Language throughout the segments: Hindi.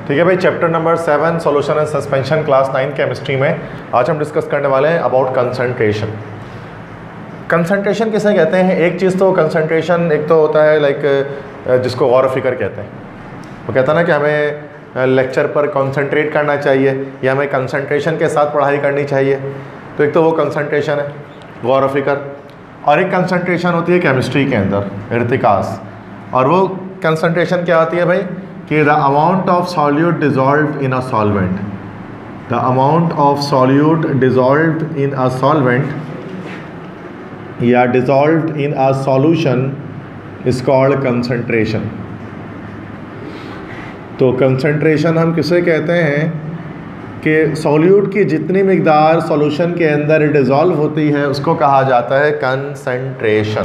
ठीक है भाई, chapter number 7 solution and suspension, class 9 chemistry में आज हम डिस्कस करने वाले हैं अबाउट कंसंट्रेशन। कंसंट्रेशन किसे कहते हैं? एक चीज़ तो कंसंट्रेशन एक तो होता है लाइक जिसको गौर फिक्र कहते हैं। वो कहता है ना कि हमें लेक्चर पर कंसंट्रेट करना चाहिए या हमें कंसंट्रेशन के साथ पढ़ाई करनी चाहिए। तो एक तो वो कंसंट्रेशन है, गौर फिक्र। और एक कंसंट्रेशन होती है केमिस्ट्री के अंदर, इर्तिकास। और वो कंसंट्रेशन क्या होती है भाई कि the amount of solute dissolve in a solvent, the amount of solute dissolve in a solvent या dissolve in a solution is called concentration. तो कंसंट्रेशन हम किसे कहते हैं कि सॉल्यूट की जितनी मिकदार सॉल्यूशन के अंदर डिज़ोल्व होती है उसको कहा जाता है कंसंट्रेशन।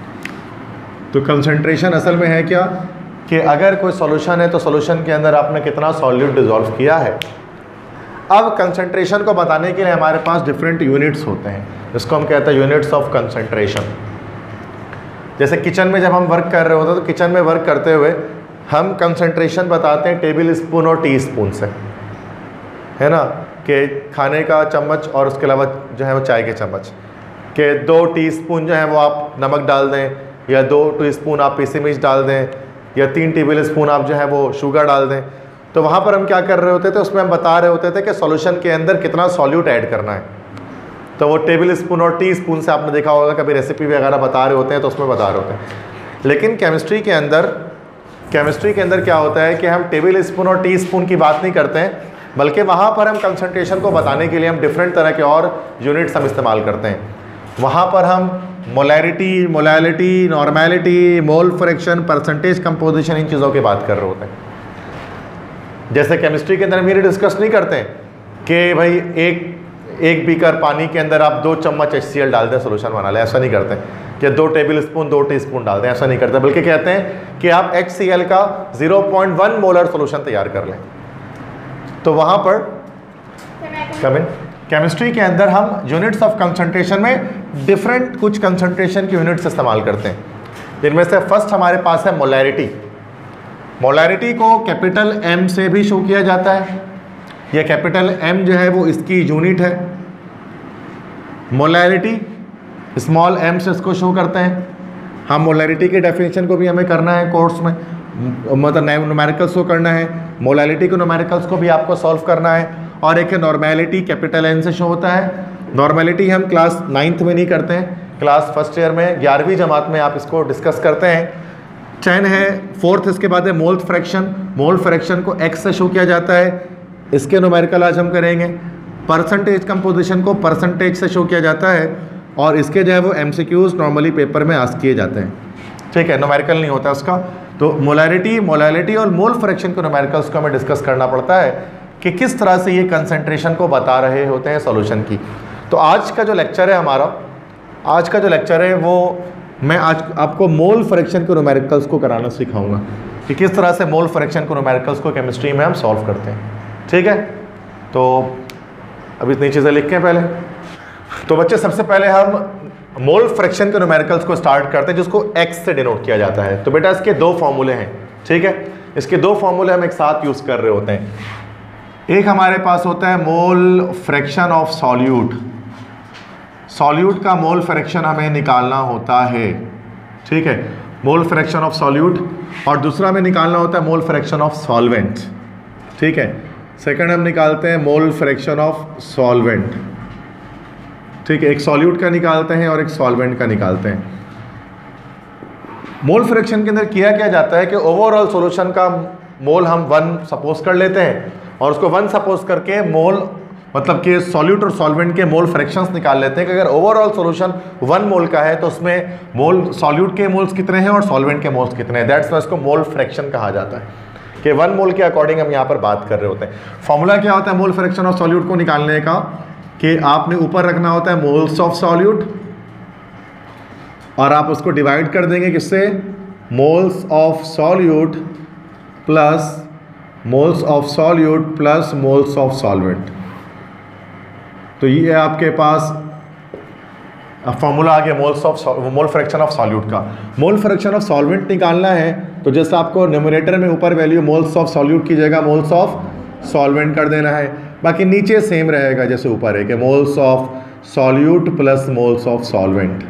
तो कंसंट्रेशन असल में है क्या कि अगर कोई सॉल्यूशन है तो सॉल्यूशन के अंदर आपने कितना सॉल्यूट डिज़ोल्व किया है। अब कंसंट्रेशन को बताने के लिए हमारे पास डिफरेंट यूनिट्स होते हैं, जिसको हम कहते हैं यूनिट्स ऑफ कंसंट्रेशन। जैसे किचन में जब हम वर्क कर रहे होते हैं तो किचन में वर्क करते हुए हम कंसंट्रेशन बताते हैं टेबल स्पून और टी स्पून से, है ना, कि खाने का चम्मच और उसके अलावा जो है वो चाय के चम्मच के 2 टीस्पून जो है वो आप नमक डाल दें, या 2 टीस्पून आप पीसी मिर्च डाल दें, या 3 टेबल स्पून आप जो है वो शुगर डाल दें। तो वहाँ पर हम क्या कर रहे होते थे, उसमें हम बता रहे होते थे कि सॉल्यूशन के अंदर कितना सॉल्यूट ऐड करना है। तो वो टेबल स्पून और टी स्पून से आपने देखा होगा, कभी रेसिपी वगैरह बता रहे होते हैं तो उसमें बता रहे होते हैं। लेकिन केमिस्ट्री के अंदर क्या होता है कि हम टेबल स्पून और टी स्पून की बात नहीं करते हैं, बल्कि वहाँ पर हम कंसंट्रेशन को बताने के लिए हम डिफरेंट तरह के और यूनिट्स हम इस्तेमाल करते हैं। वहाँ पर हम molarity, molality, normality, mole fraction, percentage composition, इन चीज़ों की बात कर रहे होते हैं। जैसे केमिस्ट्री के अंदर हम ये डिस्कस नहीं करते हैं कि भाई एक बीकर पानी के अंदर आप 2 चम्मच HCl डाल दें सोल्यूशन बना लें, ऐसा नहीं करते कि 2 टेबल स्पून 2 टीस्पून डाल दें, ऐसा नहीं करते। बल्कि कहते हैं कि आप HCl का 0.1 मोलर सोल्यूशन तैयार कर लें। तो वहाँ पर केमिस्ट्री के अंदर हम यूनिट्स ऑफ कंसंट्रेशन में डिफरेंट कुछ कंसंट्रेशन की यूनिट्स इस्तेमाल करते हैं, जिनमें से फर्स्ट हमारे पास है मोलैरिटी। मोलैरिटी को कैपिटल M से भी शो किया जाता है। यह कैपिटल M जो है वो इसकी यूनिट है। मोलैरिटी स्मॉल m से इसको शो करते हैं। हम मोलैरिटी की डेफिनेशन को भी हमें करना है कोर्स में, मतलब न्यूमेरिकल्स को करना है, मोलैरिटी के न्यूमेरिकल्स को भी आपको सॉल्व करना है। और एक है नॉर्मेलिटी, कैपिटल N से शो होता है। नॉर्मेलिटी हम क्लास 9th में नहीं करते हैं, क्लास फर्स्ट ईयर में 11वीं जमात में आप इसको डिस्कस करते हैं। चैन है 4th, इसके बाद है मोल फ्रैक्शन। मोल फ्रैक्शन को x से शो किया जाता है, इसके न्यूमेरिकल आज हम करेंगे। परसेंटेज कंपोजिशन को परसेंटेज से शो किया जाता है, और इसके जो है वो MCQs नॉर्मली पेपर में आस्क किए जाते हैं। ठीक है, न्यूमेरिकल नहीं होता उसका। तो मोलैरिटी, मोलैलिटी और मोल फ्रैक्शन के न्यूमेरिकल्स को हमें डिस्कस करना पड़ता है कि किस तरह से ये कंसंट्रेशन को बता रहे होते हैं सॉल्यूशन की। तो आज का जो लेक्चर है हमारा, आज का जो लेक्चर है वो मैं आज आपको मोल फ्रैक्शन के न्यूमेरिकल्स को कराना सिखाऊंगा कि किस तरह से मोल फ्रैक्शन के न्यूमेरिकल्स को केमिस्ट्री में हम सॉल्व करते हैं। ठीक है, तो अब इतनी चीज़ें लिख के पहले तो बच्चे सबसे पहले हम मोल फ्रैक्शन के न्यूमेरिकल्स को स्टार्ट करते हैं, जिसको x से डिनोट किया जाता है। तो बेटा इसके 2 फॉर्मूले हैं। ठीक है, इसके 2 फॉर्मूले हम एक साथ यूज़ कर रहे होते हैं। एक हमारे पास होता है mole fraction of solute. Solute का मोल फ्रैक्शन हमें निकालना होता है। ठीक है, मोल फ्रैक्शन ऑफ सॉल्यूट। और दूसरा हमें निकालना होता है मोल फ्रैक्शन ऑफ सॉल्वेंट। ठीक है, सेकंड हम निकालते हैं मोल फ्रैक्शन ऑफ सॉल्वेंट। ठीक है, एक सॉल्यूट का निकालते हैं और एक सॉल्वेंट का निकालते हैं। मोल फ्रैक्शन के अंदर किया क्या जाता है कि ओवरऑल सॉल्यूशन का मोल हम 1 सपोज कर लेते हैं, और उसको 1 सपोज करके मोल मतलब कि सॉल्यूट और सॉल्वेंट के मोल फ्रैक्शंस निकाल लेते हैं कि अगर ओवरऑल सॉल्यूशन 1 मोल का है तो उसमें मोल सॉल्यूट के मोल्स कितने हैं और सॉल्वेंट के मोल्स कितने हैं। दैट्स वाई इसको मोल फ्रैक्शन कहा जाता है कि 1 मोल के अकॉर्डिंग हम यहाँ पर बात कर रहे होते हैं। फॉर्मूला क्या होता है मोल फ्रैक्शन ऑफ सॉल्यूट को निकालने का कि आपने ऊपर रखना होता है मोल्स ऑफ सॉल्यूट, और आप उसको डिवाइड कर देंगे किससे, moles of solute plus moles of solute plus moles of solvent. तो ये आपके पास अब फॉर्मूला आ गया मोल फ्रैक्शन ऑफ सॉल्यूट का। मोल फ्रैक्शन ऑफ सॉल्वेंट निकालना है तो जैसे आपको न्यूमरेटर में ऊपर वैल्यू मोल्स ऑफ सॉल्यूट की जगह मोल्स ऑफ सॉल्वेंट कर देना है, बाकी नीचे सेम रहेगा जैसे ऊपर है कि moles of solute plus moles of solvent.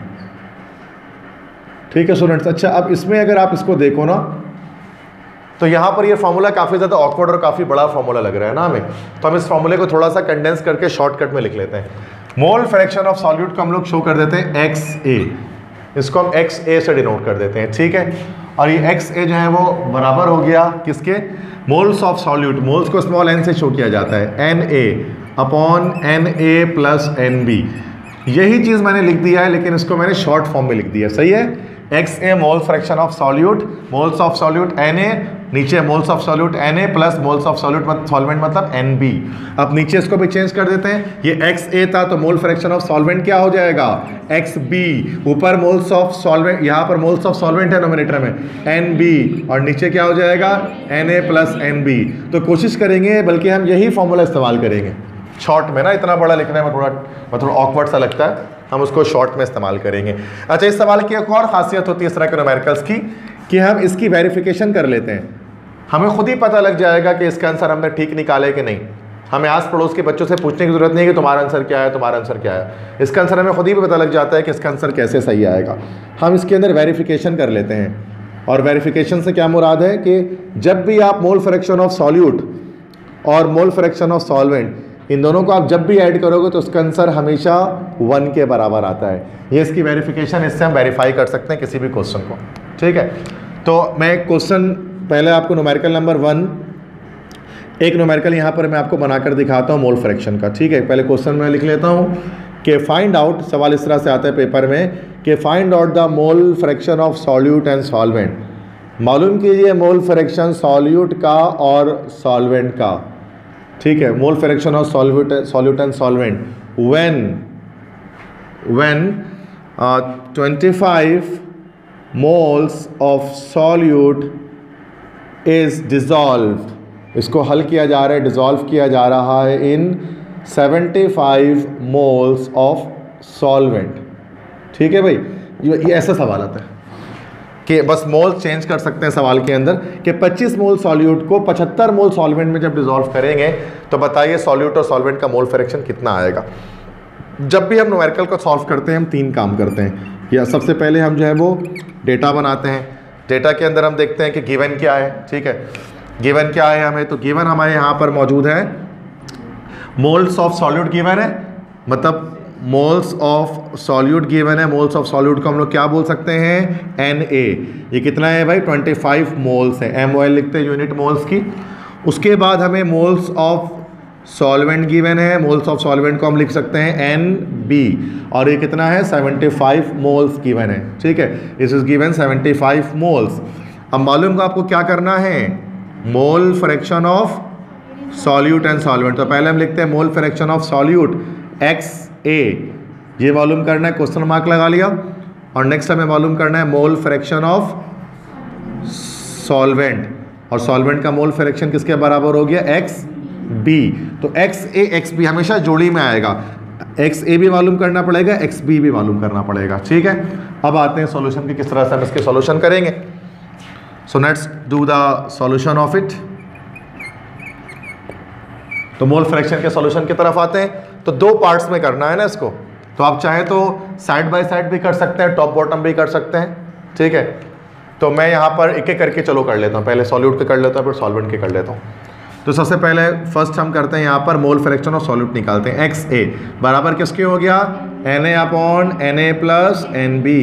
ठीक है स्टूडेंट्स। अच्छा, अब इसमें अगर आप इसको देखो ना तो यहाँ पर ये फार्मूला काफ़ी ज़्यादा ऑकवर्ड और काफ़ी बड़ा फार्मूला लग रहा है ना हमें, तो हम इस फार्मूले को थोड़ा सा कंडेंस करके शॉर्टकट में लिख लेते हैं। मोल फ्रैक्शन ऑफ सॉल्यूट को हम लोग शो कर देते हैं XA, इसको हम XA से डिनोट कर देते हैं, ठीक है। और ये XA जो है वो बराबर हो गया किसके, मोल्स ऑफ सॉल्यूट, मोल्स को स्मॉल n से शो किया जाता है NA upon NA plus NB। यही चीज़ मैंने लिख दिया है लेकिन इसको मैंने शॉर्ट फॉर्म में लिख दिया, सही है। XA mole fraction of solute, moles of solute NA, नीचे moles of solute NA plus moles of solute solvent मतलब NB। अब नीचे इसको भी चेंज कर देते हैं, ये XA था तो मोल फ्रैक्शन ऑफ सॉल्वेंट क्या हो जाएगा XB, ऊपर मोल्स ऑफ सॉल्वेंट, यहाँ पर मोल्स ऑफ सॉल्वेंट है नोमिनेटर में NB, और नीचे क्या हो जाएगा NA प्लस NB। तो कोशिश करेंगे बल्कि हम यही फॉर्मूला इस्तेमाल करेंगे शॉर्ट में ना, इतना बड़ा लिखने में थोड़ा ऑकवर्ड सा लगता है, हम उसको शॉर्ट में इस्तेमाल करेंगे। अच्छा, इस सवाल की एक और खासियत होती है इस तरह के न्यूमेरिकल्स की कि हम इसकी वेरिफिकेशन कर लेते हैं, हमें खुद ही पता लग जाएगा कि इसका आंसर हमने ठीक निकाले कि नहीं। हमें आस पड़ोस के बच्चों से पूछने की जरूरत नहीं है कि तुम्हारा आंसर क्या है, तुम्हारा आंसर क्या है, इसका आंसर हमें खुद ही पता लग जाता है कि इसका आंसर कैसे सही आएगा। हम इसके अंदर वेरिफिकेशन कर लेते हैं, और वेरिफिकेशन से क्या मुराद है कि जब भी आप मोल फ्रैक्शन ऑफ सॉल्यूट और मोल फ्रैक्शन ऑफ सॉल्वेंट, इन दोनों को आप जब भी ऐड करोगे तो उसका आंसर हमेशा 1 के बराबर आता है। ये इसकी वेरिफिकेशन, इससे हम वेरीफाई कर सकते हैं किसी भी क्वेश्चन को, ठीक है। तो मैं एक क्वेश्चन पहले आपको न्यूमेरिकल नंबर 1, एक न्यूमेरिकल यहाँ पर मैं आपको बनाकर दिखाता हूँ मोल फ्रैक्शन का, ठीक है। पहले क्वेश्चन मैं लिख लेता हूँ कि फाइंड आउट, सवाल इस तरह से आता है पेपर में कि find out the mole fraction of solute and solvent. मालूम कीजिए मोल फ्रैक्शन सॉल्यूट का और सॉल्वेंट का, ठीक है। Mole fraction of solute and solvent when 25 moles of solute is dissolved, इसको हल किया जा रहा है, डिज़ोल्व किया जा रहा है इन 75 moles of solvent, ठीक है भाई। ये ऐसा सवाल आता है कि बस मोल चेंज कर सकते हैं सवाल के अंदर कि 25 मोल सॉल्यूट को 75 मोल सॉल्वेंट में जब डिसॉल्व करेंगे तो बताइए सॉल्यूट और सॉल्वेंट का मोल फ्रैक्शन कितना आएगा। जब भी हम न्यूमेरिकल को सॉल्व करते हैं हम 3 काम करते हैं, या सबसे पहले हम जो है वो डेटा बनाते हैं। डेटा के अंदर हम देखते हैं कि गिवन क्या है, ठीक है। गिवन क्या है हमें, तो गिवन हमारे यहाँ पर मौजूद है मोल्स ऑफ सॉल्यूट गिवन है, मतलब मोल्स ऑफ सॉल्यूट गिवन है। मोल्स ऑफ सॉल्यूट को हम लोग क्या बोल सकते हैं Na। ये कितना है भाई 25 मोल्स है, MOL लिखते हैं यूनिट मोल्स की। उसके बाद हमें मोल्स ऑफ सॉल्वेंट गिवन है, मोल्स ऑफ सॉल्वेंट को हम लिख सकते हैं NB, और ये कितना है 75 मोल्स गिवन है, ठीक है। This is given 75 moles. अब मालूम का आपको क्या करना है, mole fraction of solute and solvent. तो पहले हम लिखते हैं mole fraction of solute XA, ये मालूम करना है, क्वेश्चन मार्क लगा लिया। और नेक्स्ट हमें मालूम करना है मोल फ्रैक्शन ऑफ सॉल्वेंट, और सॉल्वेंट का मोल फ्रैक्शन किसके बराबर हो गया XB। तो XA XB हमेशा जोड़ी में आएगा, XA भी मालूम करना पड़ेगा, XB भी मालूम करना पड़ेगा, ठीक है। अब आते हैं सॉल्यूशन की, किस तरह से हम इसके सॉल्यूशन करेंगे। So let's do the solution of it. तो मोल फ्रैक्शन के सॉल्यूशन की तरफ आते हैं, तो 2 पार्ट्स में करना है ना इसको, तो आप चाहे तो साइड बाय साइड भी कर सकते हैं, टॉप बॉटम भी कर सकते हैं, ठीक है। तो मैं यहाँ पर एक एक करके चलो कर लेता हूँ, पहले सॉल्यूट के कर लेता हूँ फिर सॉल्वेंट के कर लेता हूँ। तो सबसे पहले फर्स्ट हम करते हैं यहाँ पर मोल फ्रैक्शन ऑफ सॉल्यूट निकालते हैं। XA बराबर किसके हो गया Na upon Na plus NB।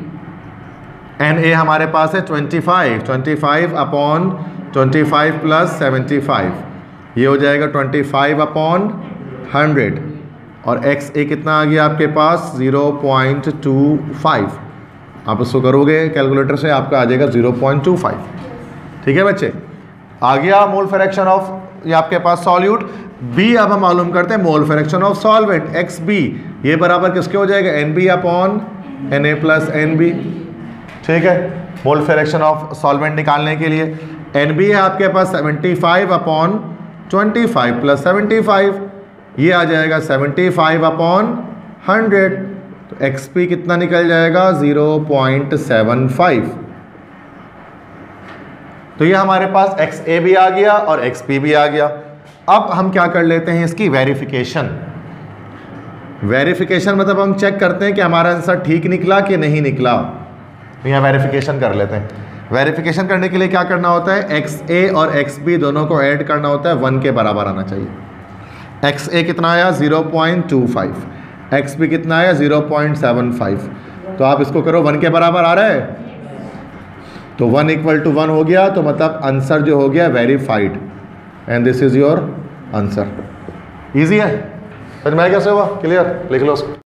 Na हमारे पास है 25 अपॉन 25 प्लस 75, ये हो जाएगा 25 अपॉन 100, और XA कितना आ गया आपके पास 0.25। आप इसको करोगे कैलकुलेटर से आपका आ जाएगा 0.25, ठीक है बच्चे। आ गया मोल फ्रैक्शन ऑफ ये आपके पास सॉल्यूट। B अब हम मालूम करते हैं mole fraction of solvent XB, ये बराबर किसके हो जाएगा NB upon Na plus NB, ठीक है। मोल फ्रैक्शन ऑफ सॉल्वेंट निकालने के लिए NB है आपके पास 75 अपॉन 25 प्लस 75, ये आ जाएगा 75 अपॉन 100, तो XP कितना निकल जाएगा 0.75। तो ये हमारे पास XA भी आ गया और XP भी आ गया। अब हम क्या कर लेते हैं, इसकी वेरिफिकेशन। वेरिफिकेशन मतलब हम चेक करते हैं कि हमारा आंसर ठीक निकला कि नहीं निकला। तो यहाँ वेरिफिकेशन कर लेते हैं। वेरिफिकेशन करने के लिए क्या करना होता है, XA और XB दोनों को ऐड करना होता है, 1 के बराबर आना चाहिए। XA कितना आया 0.25, XB कितना आया 0.75। तो आप इसको करो 1 के बराबर आ रहा है, तो 1 = 1 हो गया, तो मतलब आंसर जो हो गया verified, and this is your answer. Easy है, समझ में आया कैसे हुआ, क्लियर, लिख लो उसको।